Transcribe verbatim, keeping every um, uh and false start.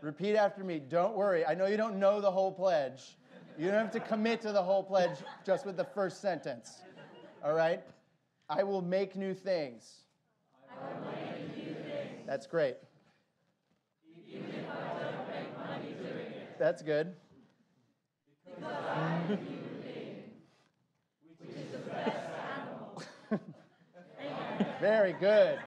Repeat after me. Don't worry. I know you don't know the whole pledge. You don't have to commit to the whole pledge just with the first sentence. All right? I will make new things. I will make new things. That's great. Even if I don't make money doing it. That's good. Because I am a human being, which is the best animal. Very good.